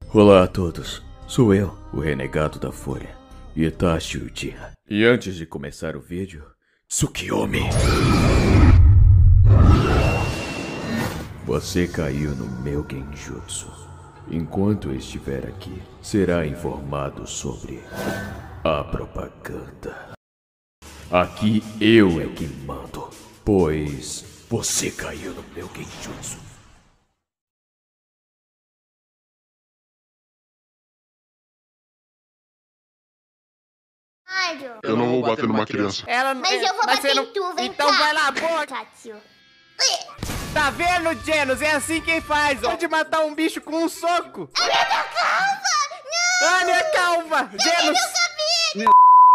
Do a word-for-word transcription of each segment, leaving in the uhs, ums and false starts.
Olá a todos, sou eu, o Renegado da Folha, Itachi Uchiha. E antes de começar o vídeo, Tsukiyomi! Você caiu no meu genjutsu. Enquanto eu estiver aqui, será informado sobre a propaganda. Aqui eu é quem mando, pois você caiu no meu genjutsu. Eu não vou bater numa criança. Ela, Mas eu vou mas bater você em tu, vem Então cá. vai lá, boa. Tátil. Tá vendo, Genos? É assim quem faz. Pode matar um bicho com um soco. Ania, tá calva! Não! Ania, calva. Genos. Meu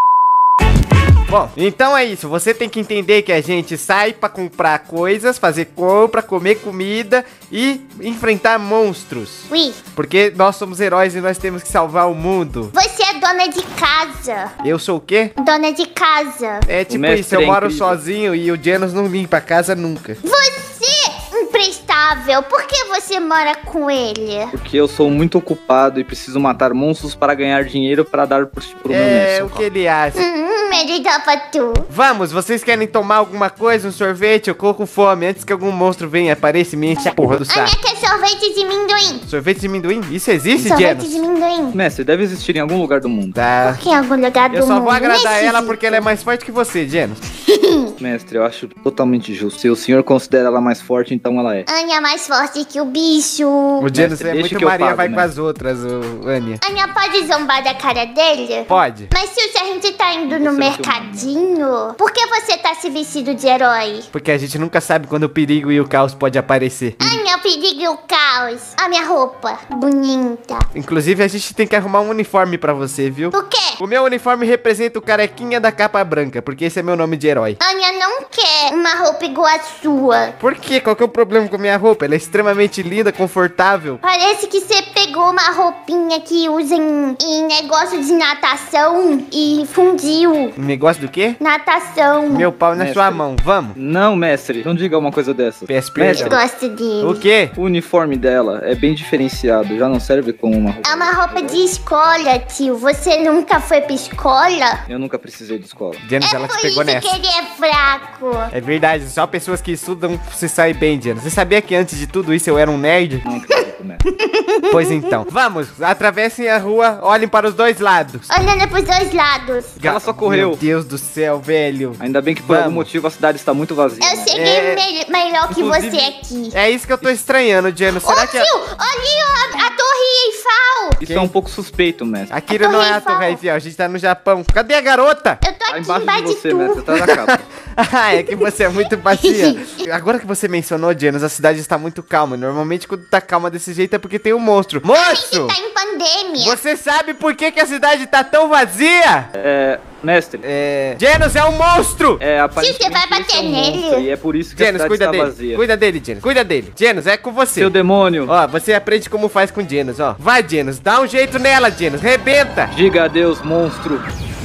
Bom, então é isso. Você tem que entender que a gente sai pra comprar coisas, fazer compra, comer comida e enfrentar monstros. Ui, Porque nós somos heróis e nós temos que salvar o mundo. você é dona de casa. Eu sou o quê? Dona de casa. É tipo mestre isso, eu é moro incrível. sozinho e o Genos não limpa a casa nunca. Você, imprestável, por que você mora com ele? Porque eu sou muito ocupado e preciso matar monstros para ganhar dinheiro para dar pro, pro meu É, mestre. o que ele acha. Hum, ele dá pra tu. Vamos, vocês querem tomar alguma coisa, um sorvete? Eu tô com fome, antes que algum monstro venha, apareça e me enche a porra do A saco. minha quer sorvete de amendoim. Sorvete de amendoim? Isso existe, Sorvete Genos? de amendoim. Mestre, deve existir em algum lugar do mundo. Tá. Porque em algum lugar do Eu só mundo. vou agradar nesse ela vídeo. porque ela é mais forte que você, Genos. Mestre, eu acho totalmente justo. Se o senhor considera ela mais forte, então ela é. Ania é mais forte que o bicho. O Genos Mestre, é deixa muito que eu Maria, pago, vai com mestre. as outras, o Ania. Ania pode zombar da cara dele? Pode. Mas se a gente tá indo no Você mercadinho, por que você tá se vestido de herói? Porque a gente nunca sabe quando o perigo e o caos pode aparecer. Ania, o perigo e o caos. A minha roupa, bonita. Inclusive, a gente tem que arrumar um uniforme pra você, viu? Por quê? O meu uniforme representa o carequinha da capa branca, porque esse é meu nome de herói. Ania não quer uma roupa igual a sua. Por quê? Qual que é o problema com a minha roupa? Ela é extremamente linda, confortável. Parece que você pegou uma roupinha que usa em, em negócio de natação e fundiu. Um negócio do quê? Natação. Meu pau na Mestre. sua mão. Vamos. Não, mestre, não diga uma coisa dessa. Peço Mestre, perdão. Gosto dele. O quê? o uniforme dela é bem diferenciado, já não serve como uma roupa. É uma roupa de escola, tio. Você nunca foi pra escola? Eu nunca precisei de escola. Janos, É ela por te pegou isso nessa. que ele é fraco. É verdade, só pessoas que estudam se saem bem, Janos. Você sabia que antes de tudo isso eu era um nerd? Não acredito, mestre. Pois então. Vamos, atravessem a rua, olhem para os dois lados. Olhando pros dois lados. Ela só correu. Meu Deus do céu, velho. Ainda bem que por algum Vamos. motivo a cidade está muito vazia. Eu né? cheguei É. me- melhor que Inclusive- você aqui. É isso que eu tô estranhando, Janos. Ô, Será que a... tio, olha a, a Torre Eiffel. Isso é um pouco suspeito, mestre. Akira A não é Torre a Torre Eiffel. Eiffel, a gente tá no Japão. Cadê a garota? Eu tô Tá aqui embaixo de embaixo de, você, tu. mestre, atrás da capa. Ah, é que você é muito bacia. Agora que você mencionou, Janos, a cidade está muito calma. Normalmente quando tá calma desse jeito é porque tem um monstro. A Moço! gente tá em pandemia. Você sabe por que, que a cidade tá tão vazia? É, mestre, É... Janos é um monstro! é aparentemente você vai esse bater é um nele? monstro, e é por isso que a Janos, cidade cuida está dele. vazia. Cuida dele, Janos. Cuida dele. Janos, é com você. Seu demônio, Ó, você aprende como faz com Janos, ó. Vai, Janos, dá um jeito nela, Janos. Rebenta. diga adeus, monstro.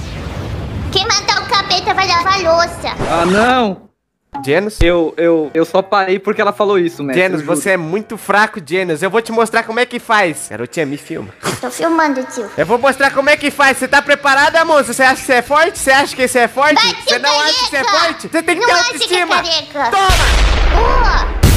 Quem matar o capeta vai lavar a louça. Ah, não! Janos? Eu, eu, eu só parei porque ela falou isso, mestre. Janos, eu juro. você é muito fraco, Janos. Eu vou te mostrar como é que faz. Garotinha, me filma. Tô filmando, tio. Eu vou mostrar como é que faz. Você tá preparada, moça? Você acha que você é forte? Você acha que você é forte? Vai, Você tio não acha que você é careca! forte? Você tem que Não ter acha que é autoestima. careca. Toma! Ó,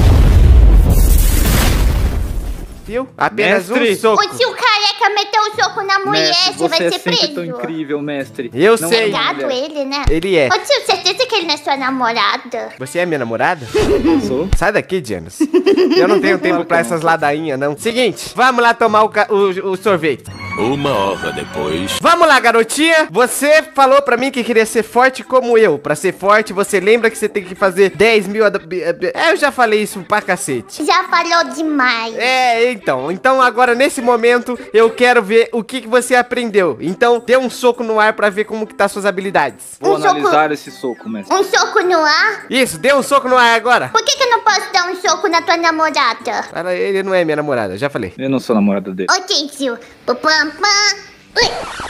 Viu? Apenas Mestre. um soco. o tio careca meteu o soco na mulher, Mestre, você vai você é ser sempre preso. tão incrível, mestre. Eu Não sei. é uma Gato mulher. ele, né? Ele é. Ô tio, certeza que ele não é sua namorada? Você é minha namorada? Sou. Sai daqui, Janos. Eu não tenho tempo Claro pra que não. essas ladainhas, não. Seguinte, vamos lá tomar o, ca- o- o sorvete. Uma hora depois... Vamos lá, garotinha. Você falou pra mim que queria ser forte como eu. Pra ser forte, você lembra que você tem que fazer dez mil... ad- É, eu já falei isso pra cacete. Já falou demais. É, então. Então agora, nesse momento, eu quero ver o que, que você aprendeu. Então, dê um soco no ar pra ver como que tá suas habilidades. Vou Um soco- analisar esse soco, mestre. Um soco no ar? Isso, dê um soco no ar agora. Por que que eu não posso dar um soco na tua namorada? Cara, ele não é minha namorada, já falei. Eu não sou namorado dele. Ok, tio. Pam, pam, pam. Ui.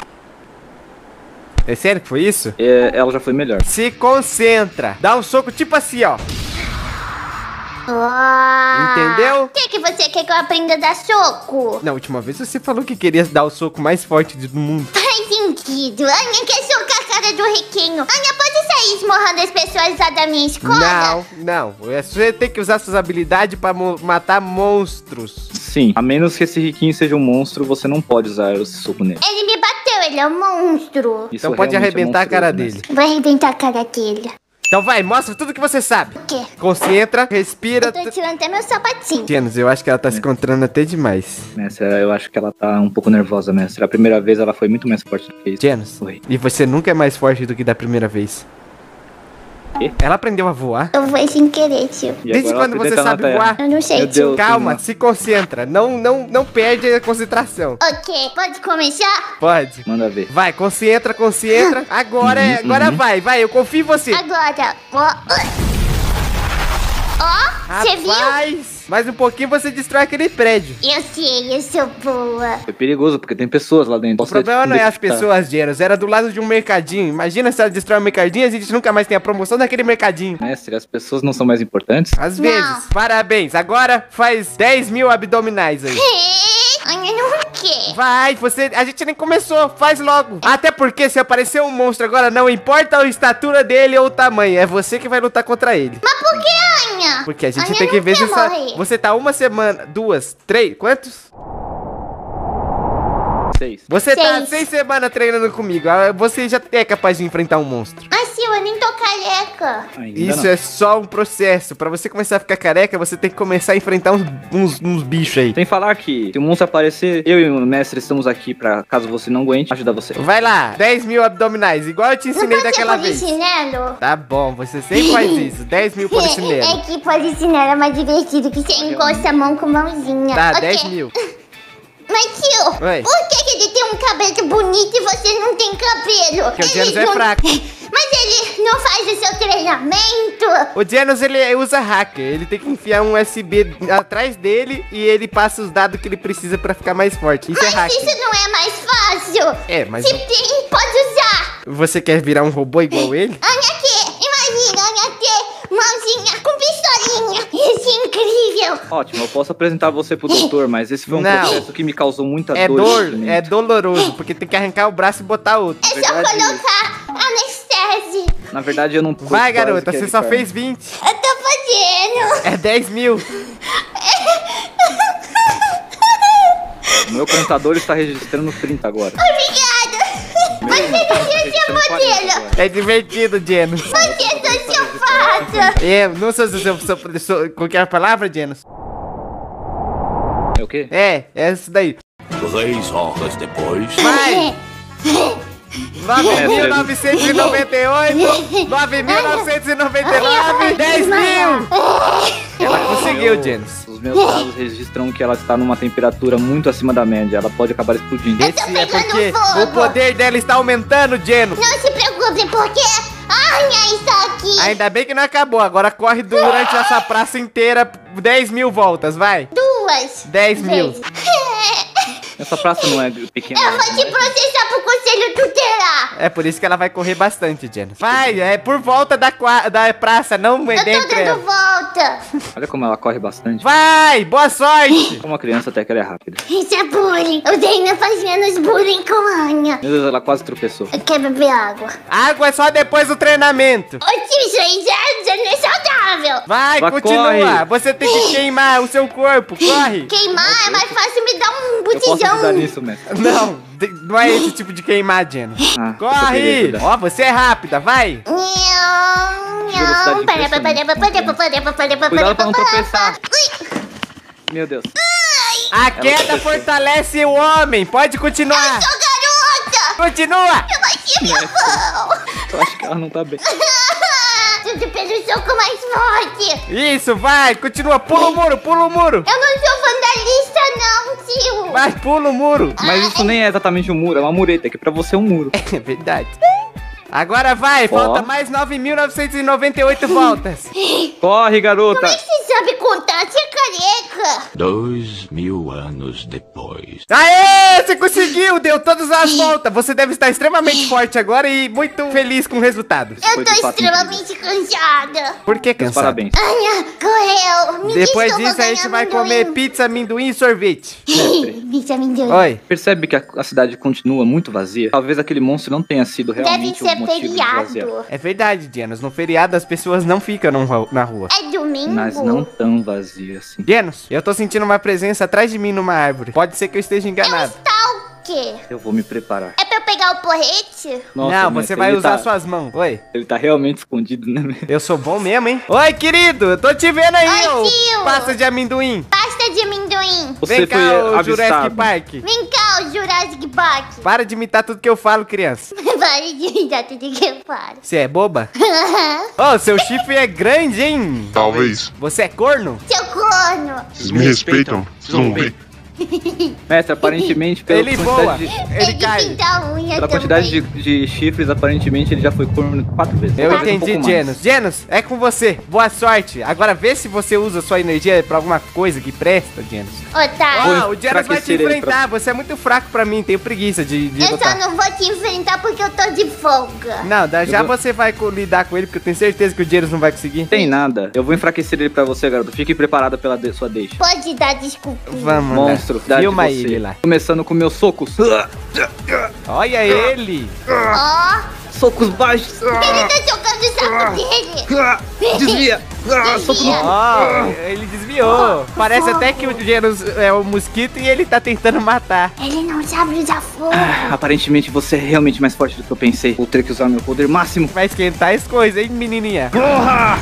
É sério que foi isso? É, ela já foi melhor. Se concentra. Dá um soco tipo assim, ó. Ah. Entendeu? O que, que você quer que eu aprenda a dar soco? Na última vez você falou que queria dar o soco mais forte do mundo. Faz sentido. Anya quer socar a cara do riquinho. Anya, pode sair esmorrando as pessoas lá da minha escola? Não, não. É, você tem que usar suas habilidades pra mo- matar monstros. Sim, a menos que esse riquinho seja um monstro, você não pode usar o soco nele. Ele me bateu, ele é um monstro. Isso Então pode realmente é arrebentar a cara monstruoso, dele. né? Vou arrebentar a cara dele. Então vai, mostra tudo que você sabe. O quê? Concentra, respira. Eu tô tirando até meu sapatinho. Tienos, eu acho que ela tá se encontrando até demais. Mestre, eu acho que ela tá um pouco nervosa, mestre. A primeira vez ela foi muito mais forte do que isso. Tienos, Oi. e você nunca é mais forte do que da primeira vez. Quê? Ela aprendeu a voar. Eu vou sem querer, tio. E Desde agora quando ela você deita na sabe terra. voar? Eu não sei, Meu tio. Deus. Calma, não. se concentra. Não, não, não perde a concentração. Ok, pode começar? Pode. Manda ver. Vai, concentra, concentra. Agora, é, agora vai, vai. Eu confio em você. Agora, ó. Ó, você viu? Rapaz, mais um pouquinho você destrói aquele prédio. Eu sei, eu sou boa. Foi perigoso, porque tem pessoas lá dentro. O problema não é as pessoas, Geros. Era do lado de um mercadinho. Imagina se ela destrói um mercadinho e a gente nunca mais tem a promoção daquele mercadinho. Mestre, as pessoas não são mais importantes? Às Não. vezes. Parabéns. Agora faz dez mil abdominais aí. Ai, eu não quero. Vai, você. A gente nem começou. Faz logo. Até porque se aparecer um monstro agora, não importa a estatura dele ou o tamanho. É você que vai lutar contra ele. Mas por que, Anya? Porque a gente Anya tem que não ver se quer essa... morrer. você tá uma semana, duas, três, quantos? Seis. Você tá Seis. seis semanas treinando comigo. ah, Você já é capaz de enfrentar um monstro. Mas, tio, eu nem tô careca. Ainda Isso não. é só um processo. Pra você começar a ficar careca, você tem que começar a enfrentar uns, uns, uns bichos aí. Sem falar que, se o monstro aparecer, eu e o mestre estamos aqui pra, caso você não aguente, ajudar você. Vai lá, dez mil abdominais, igual eu te Não ensinei pode ser daquela vez. polichinelo? Tá bom, você sempre faz isso. dez mil É polichinelo. que polichinelo é mais divertido, que você encosta a mão com mãozinha. Tá, Ok. dez mil. Mas, tio, Oi. por que, que ele tem um cabelo bonito e você não tem cabelo? Porque o Ele Janus é não- fraco. Mas ele não faz o seu treinamento? O Janus, ele usa hacker. Ele tem que enfiar um U S B atrás dele e ele passa os dados que ele precisa pra ficar mais forte. Isso é Mas hacker. isso não é mais fácil. É, mas Se tem, pode usar. você quer virar um robô igual ele? Olha aqui, imagina, olha aqui, mãozinha com pistolinha. Isso é incrível. Ótimo, eu posso apresentar você pro doutor, mas esse foi um Não. processo que me causou muita É dor. dor, nesse é momento. doloroso, porque tem que arrancar o braço e botar outro. É só Verdade. colocar anestese. Na verdade, eu não tô Vai, quase garota, que você de só carne. fez vinte. Eu tô fazendo. É dez mil. O meu contador está registrando trinta agora. Obrigada. Você devia ser modelo. É divertido, Janus. Você é sociopata. É, não sou, sou, sou, sou qualquer palavra, Janus. É o quê? É, é isso daí. Três horas depois. Vai! nove mil novecentos e noventa e oito, nove mil novecentos e noventa e nove, dez mil! Ela conseguiu, Meu- Janus. Os meus dados registram que ela está numa temperatura muito acima da média. Ela pode acabar explodindo. Esse é pegando porque fogo. o poder dela está aumentando, Janus. Não se preocupe, porque a Anya está aqui. Ainda bem que não acabou. Agora corre durante essa praça inteira dez mil voltas, vai. Duas. dez mil. vezes. Essa praça não é pequena. Eu vou te processar pro conselho tutelar. É por isso que ela vai correr bastante, Janus. Vai, é por volta da, qua- da praça, não Eu tô dentro. dando volta. Olha como ela corre bastante. Vai, boa sorte. Como uma criança até que ela é rápida. Isso é bullying. O Dana faz menos bullying com a Anya. Meu Deus, ela quase tropeçou. Eu quero beber água. Água é só depois do treinamento. Ô tio, isso aí já, já não é saudável. Vai, Vai, continua. corre. Você tem que queimar o seu corpo. Corre. Queimar é mais fácil me dar um Eu posso botijão. ajudar nisso, mestre. Não, de- não é esse tipo de queimar, Jenna. Ah, eu Corre. poderia ajudar. Ó, você é rápida, vai. Nham, Velocidade nham. Para, para, para, para, para, para, para, para, para, Cuidado pra não para, tropeçar. Ui, Meu Deus. A queda tropeçou. fortalece o homem. Pode continuar. sou garota. Continua. Vai minha mão. Eu acho que ela não tá bem. Tudo pelo soco mais forte. Isso, vai. Continua. Pula o muro, pula o muro. Eu não sou vandalista não, tio. Vai, pula o muro. Mas isso nem é exatamente um muro, é uma mureta, que pra você é um muro. É verdade. Agora vai, falta mais nove mil novecentos e noventa e oito voltas. Corre, garota. Como é que você sabe contar? Você é careca. Dois mil anos depois. Aê, você conseguiu, deu todas as voltas. Você deve estar extremamente forte agora e muito feliz com o resultado. Eu Foi tô de fato extremamente cansada. Por que Meus cansado? parabéns. Ai, correu. Me Depois diz que eu disso vou a gente ganhar vai amendoim. comer pizza, amendoim e sorvete. Pizza amendoim. Oi. Percebe que a, a cidade continua muito vazia? Talvez aquele monstro não tenha sido Deve realmente o ser motivo de vazia. feriado. É verdade, Dianos. No feriado as pessoas não ficam no- na rua. É domingo? Mas não tão vazio assim. Dianos, eu tô sentindo uma presença atrás de mim numa árvore. Pode ser que eu esteja enganado. Tá o quê? Eu vou me preparar. É pra eu pegar o porrete? Nossa, Não, mestre, você vai ele usar tá- suas mãos. Oi. Ele tá realmente escondido, né? mestre? Eu sou bom mesmo, hein? Oi, querido. Eu tô te vendo aí, Oi, ô tio. pasta de amendoim. Pasta de amendoim. Você Vem cá, foi ô Jurassic avistado. Park. Vem cá, o Jurassic Park. Para de imitar tudo que eu falo, criança. Para de dar tudo que eu falo. Você é boba? Ô, seu chifre é grande, hein? Talvez. Você é corno? Seu corno. Vocês me respeitam? Vocês vão ver. Mestre, aparentemente, pela Ele voa. quantidade, de, Ele Tem cai. que pintar a unha pela também. quantidade de, de chifres, aparentemente ele já foi corno quatro vezes. Eu Talvez um entendi, pouco mais. Genos. Genos, é com você. Boa sorte. Agora vê se você usa sua energia pra alguma coisa que presta, Genos. Otário. Ah, o Genos vai te enfraquecer ele enfrentar. Você é muito fraco pra mim. Tenho preguiça de, de Eu só lutar. não vou te enfrentar porque eu tô de folga. Não, da- já Eu vou- você vai co- lidar com ele, porque eu tenho certeza que o Genos não vai conseguir. Tem nada. Eu vou enfraquecer ele pra você, garoto. Fique preparada pela de- sua deixa. Pode dar desculpa. Vamos Monstro, lá. dá de Filma você. ele lá. Começando com meus socos. Olha ele. Ó, Socos baixos. ele tá jogando o saco dele. Desvia. Soco no... Ó, ele desviou. Parece até que o Genos é o mosquito e ele tá tentando matar. Ele não sabe usar fogo. Ah, aparentemente você é realmente mais forte do que eu pensei. Vou ter que usar meu poder máximo. Vai esquentar as coisas, hein, menininha? Porra!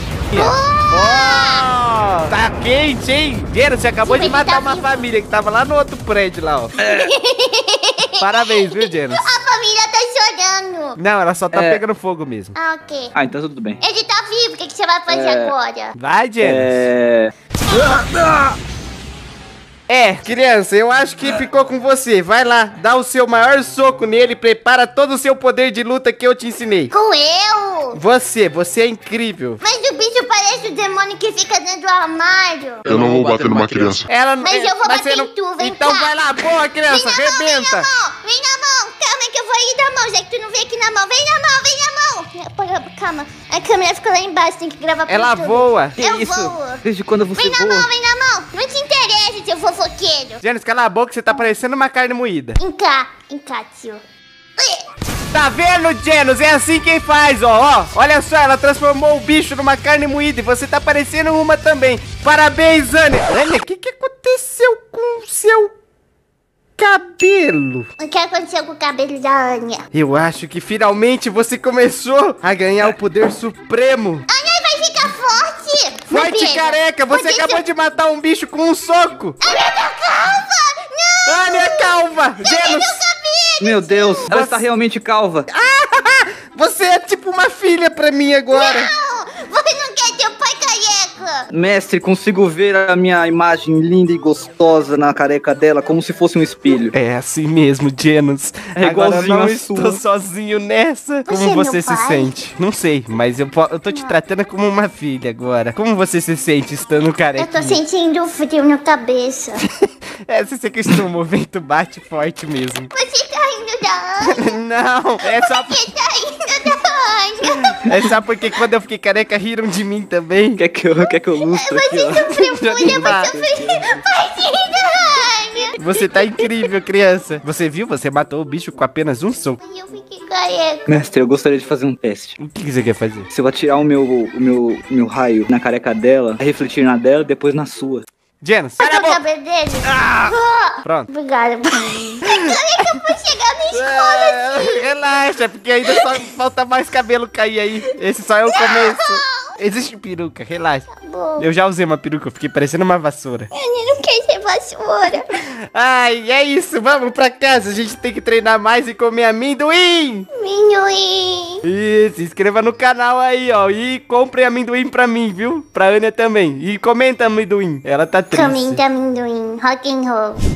Oh, tá quente, hein? Genos, você acabou de Ele matar tá uma vivo. família que tava lá no outro prédio lá, ó. Parabéns, viu, Genos? A família tá chorando. Não, ela só tá É. pegando fogo mesmo. Ah, ok. Ah, então tudo bem. Ele tá vivo, o que, que você vai fazer É. agora? Vai, Genos. É... É, criança, eu acho que ficou com você. Vai lá, dá o seu maior soco nele, prepara todo o seu poder de luta que eu te ensinei. Com eu? Você, você é incrível. Mas o bicho parece o demônio que fica dentro do armário. Eu não vou bater numa criança. Ela Mas é, eu vou mas bater você em tu, vem Então cá. vai lá, boa, criança, Vem na mão, vem rebenta. na mão, vem na mão. Calma que eu vou ir na mão, já que tu não vem aqui na mão. Vem na mão, vem na mão. Calma, a câmera ficou lá embaixo, tem que gravar pro Ela YouTube. voa. Que Eu isso? vou. Desde quando você Vem na voa? mão, vem na mão. Não te interessa, seu fofoqueiro. Genos, cala a boca, você tá parecendo uma carne moída. Vem cá, vem cá, tio. Tá vendo, Genos? É assim quem faz, ó, ó. Olha só, ela transformou o bicho numa carne moída e você tá parecendo uma também. Parabéns, Ania. Ania, o que que aconteceu com o seu cabelo? O que aconteceu com o cabelo da Anya? Eu acho que finalmente você começou a ganhar o poder supremo. Anya vai ficar forte. Meu Forte filho, careca, você podia acabou ser- de matar um bicho com um soco. Anya tá calva. Não. Ania, calma. Genos, Meu Deus, ela Você- está realmente calva. você é tipo uma filha pra mim agora. Não, você não quer teu pai careca. Mestre, consigo ver a minha imagem linda e gostosa na careca dela, como se fosse um espelho. É assim mesmo, Genos. É Agora igualzinho não a estou sua. sozinho nessa. Você Como é você meu se pai? sente? Não sei, mas eu, po- eu tô te tratando como uma filha agora. Como você se sente estando Eu careca? tô sentindo frio na cabeça. É, você se acostuma, o vento bate forte mesmo. Você tá rindo da Anya? Não, é só, Você tá rindo da Anya? é só porque quando eu fiquei careca riram de mim também. Quer que eu, quer que eu lustre aqui, ó? Sofreu bullying, Tá. você sofreu parte da Anya. Você tá incrível, criança. Você viu? Você matou o bicho com apenas um soco. Aí eu fiquei careca. Mestre, eu gostaria de fazer um teste. O que que você quer fazer? Se eu atirar o meu, o meu, o meu raio na careca dela, refletir na dela e depois na sua. Genos, Olha cala a o boca. cabelo dele. Ah! Pronto. Obrigada, pai. Careca pra chegar na escola. Ah, relaxa, porque ainda só falta mais cabelo cair aí. Esse só é o começo. Existe peruca, relaxa. Bom, Eu já usei uma peruca, eu fiquei parecendo uma vassoura. ele não quer ser vassoura. Ai, é isso, vamos pra casa. A gente tem que treinar mais e comer amendoim. Minhoim. E se inscreva no canal aí, ó. E compre amendoim pra mim, viu? Pra Ania também. E comenta amendoim. Ela tá triste. Caminho de amendoim. Rock and roll.